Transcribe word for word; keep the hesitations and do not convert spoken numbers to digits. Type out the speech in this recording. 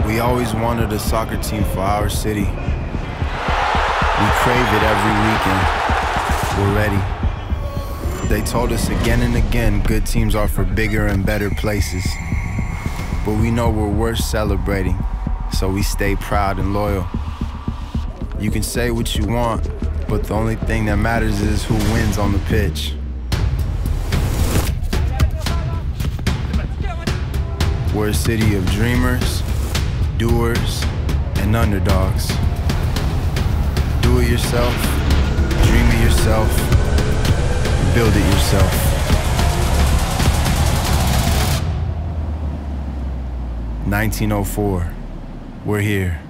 We always wanted a soccer team for our city. We crave it every weekend. We're ready. They told us again and again good teams are for bigger and better places. But we know we're worth celebrating, so we stay proud and loyal. You can say what you want, but the only thing that matters is who wins on the pitch. We're a city of dreamers, doers, and underdogs. Do it yourself, dream it yourself, build it yourself. nineteen oh four, we're here.